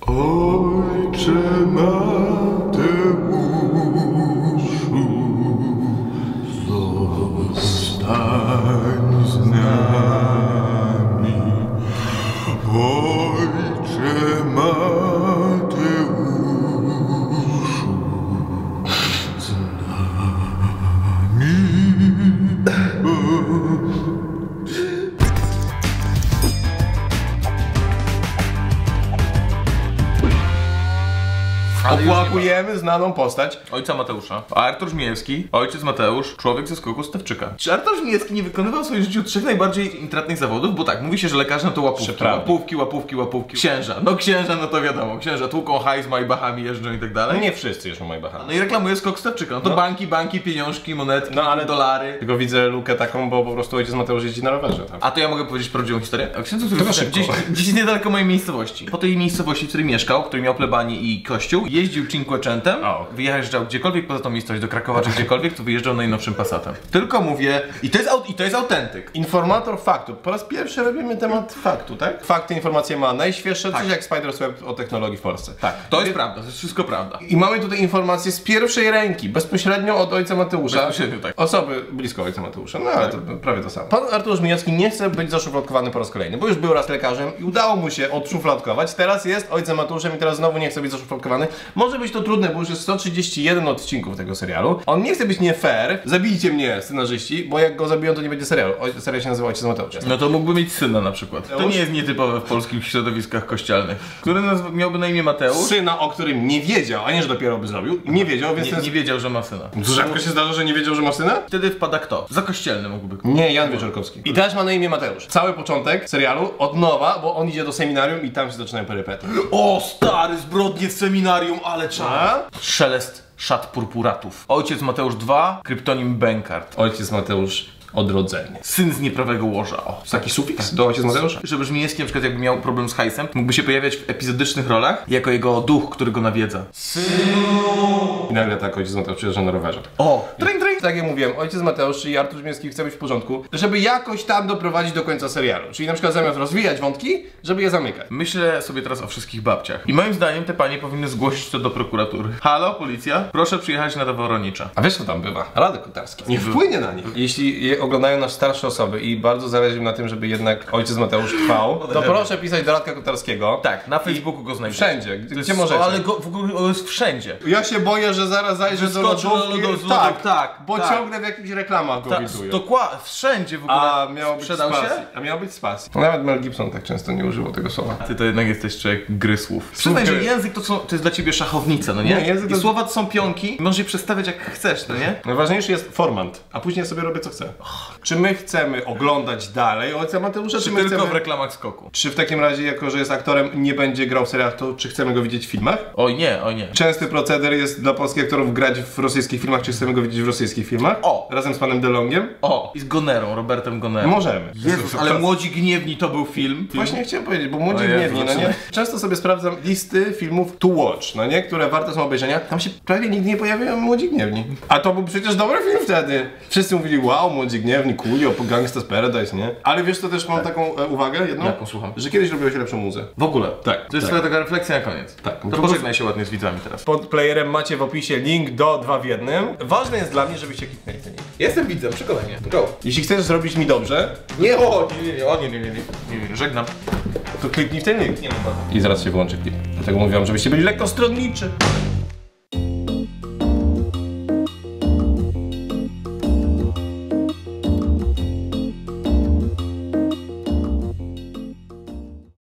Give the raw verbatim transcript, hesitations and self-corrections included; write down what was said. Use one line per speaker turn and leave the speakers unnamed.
Ojcze Mateuszu, zostań z nami. Ojcze Mateuszu, z nami.
Opłakujemy znaną postać
ojca Mateusza. Artur Żmijewski, ojciec Mateusz, człowiek ze skoku Stawczyka. Czy Artur Żmijewski nie wykonywał w swoim życiu trzech najbardziej intratnych zawodów? Bo tak, mówi się, że lekarze no to łapówki, łapówki, łapówki, łapówki. Księża, no księża, no to wiadomo, księża tłuką hajs, Maybachami jeżdżą i tak dalej.
No nie wszyscy jeżdżą Maybachami.
No i reklamuje skok Stawczyka, no to no. banki, banki, pieniążki, monetki,
no ale
dolary.
Tylko widzę lukę taką, bo po prostu ojciec Mateusz jeździ na rowerze. Tak?
A to ja mogę powiedzieć prawdziwą historię? A księdzu, który gdzieś, gdzieś niedaleko mojej miejscowości. Po tej miejscowości, w której mieszkał, w której miał plebanii i kościół, jeździł Cinquecentem. Wyjeżdżał gdziekolwiek poza tą miejscowość, do Krakowa czy gdziekolwiek, to wyjeżdżał najnowszym Passatem. Tylko mówię, i to jest, i to jest autentyk.
Informator faktu. Po raz pierwszy robimy temat faktu, tak? Fakty, informacje ma najświeższe, tak. Coś jak Spider's Web o technologii w Polsce.
Tak, to jest prawda, to jest wszystko prawda.
I mamy tutaj informacje z pierwszej ręki, bezpośrednio od ojca Mateusza.
Bezpośrednio, tak.
Osoby blisko ojca Mateusza, no ale to prawie to samo. Pan Artur Żmijewski nie chce być zaszufladkowany po raz kolejny, bo już był raz lekarzem i udało mu się odszufladkować. Teraz jest ojcem Mateuszem i teraz znowu nie chce być zaszufladkowany. Może być to trudne, bo już jest sto trzydzieści jeden odcinków tego serialu. On nie chce być nie fair. Zabijcie mnie, scenarzyści, bo jak go zabiją, to nie będzie serialu. O, serial się nazywa Ojciec Mateusz.
No to mógłby mieć syna na przykład. To nie jest nietypowe w polskich środowiskach kościelnych. Który miałby na imię Mateusz?
Syna, o którym nie wiedział, a nie, że dopiero by zrobił. Nie wiedział, więc
nie,
ten...
nie wiedział, że ma syna.
Rzadko się zdarza, że nie wiedział, że ma syna?
Wtedy wpada kto? Za kościelny mógłby.
Nie, Jan Wieczorkowski. I też ma na imię Mateusz. Cały początek serialu od nowa, bo on idzie do seminarium i tam się zaczynają perypety.
O, stary, zbrodnie w seminarium, ale czas. Szelest szat purpuratów. Ojciec Mateusz dwa, kryptonim Bękart.
Ojciec Mateusz odrodzenie.
Syn z nieprawego łoża. O.
Taki sufiks do Ojciec Mateusz?
Żeby Żmijewski na przykład jakby miał problem z hajsem, mógłby się pojawiać w epizodycznych rolach jako jego duch, który go nawiedza. Synu!
I nagle tak Ojciec Mateusz przyjeżdża na rowerze.
O! Tring, tring.
Tak jak mówiłem, Ojciec Mateusz i Artur Żmijewski chce być w porządku, żeby jakoś tam doprowadzić do końca serialu. Czyli na przykład zamiast rozwijać wątki, żeby je zamykać.
Myślę sobie teraz o wszystkich babciach. I moim zdaniem te panie powinny zgłosić to do prokuratury. Halo, policja? Proszę przyjechać na Woronicza.
A wiesz co tam bywa? Radek Kotarski. Nie wpłynie na nich. Jeśli je oglądają nas starsze osoby i bardzo zależy im na tym, żeby jednak Ojciec Mateusz trwał, to proszę pisać do Radka Kotarskiego.
Tak, na Facebooku go znajdziecie.
Wszędzie, gdzie, gdzie możecie.
Ale go, w ogóle jest wszędzie.
Ja się boję, że zaraz zajrzę do lodówki.
Do, tak, tak,
bo
tak.
ciągle w jakichś reklamach go
Ta,
widuję.
Dokładnie, wszędzie w ogóle.
A miało być
sprzedał
z pasji.
się?
A miało być z pasji. Nawet Mel Gibson tak często nie używał tego słowa.
Ty to jednak jesteś człowiek gry słów. Przyznaj, że język to, to jest dla ciebie szachownica, no nie? nie język I to... słowa to są pionki, możesz je przestawiać jak chcesz, no nie?
Najważniejszy jest formant, a później sobie robię co chcę. Oh. Czy my chcemy oglądać dalej Ojca Mateusza, czy,
czy
my
tylko
chcemy...
w reklamach skoku?
Czy w takim razie, jako że jest aktorem, nie będzie grał w serialach, to czy chcemy go widzieć w filmach?
Oj nie, oj nie.
Częsty proceder jest dla polskich aktorów grać w rosyjskich filmach, czy chcemy go widzieć w rosyjskich filmach?
O!
Razem z panem DeLongiem?
O! I z Gonerą, Robertem Gonerą.
Możemy.
Jezus, ale Młodzi Gniewni to był film. film?
Właśnie chciałem powiedzieć, bo Młodzi Gniewni, no nie? Często sobie sprawdzam listy filmów to watch, no nie? Które warte są obejrzenia. Tam się prawie nigdy nie pojawiają Młodzi Gniewni. A to był przecież dobry film wtedy. Wszyscy mówili, wow, Młodzi Gniewni, Coolio, Gangsta's Paradise, nie? Ale wiesz, to też mam tak. taką e, uwagę jedną?
Jaką, słucham?
Że kiedyś robiłeś lepszą muzę.
W ogóle?
Tak.
To jest
tak.
taka refleksja na koniec.
Tak.
To pożegnaj się ładnie z widzami teraz.
Pod playerem macie w opisie link do dwa w jednym. Ważne jest dla mnie, żebyście kliknęli ten link.
Jestem widzem, przekonaj mnie. Go.
Jeśli chcesz zrobić mi dobrze,
nie, o, nie, nie, nie, o, nie, nie, nie, nie, nie, nie, żegnam.
To kliknij w ten link. Nie, no, I zaraz się wyłączy klip. Dlatego mówiłam, żebyście byli lekko stronniczy.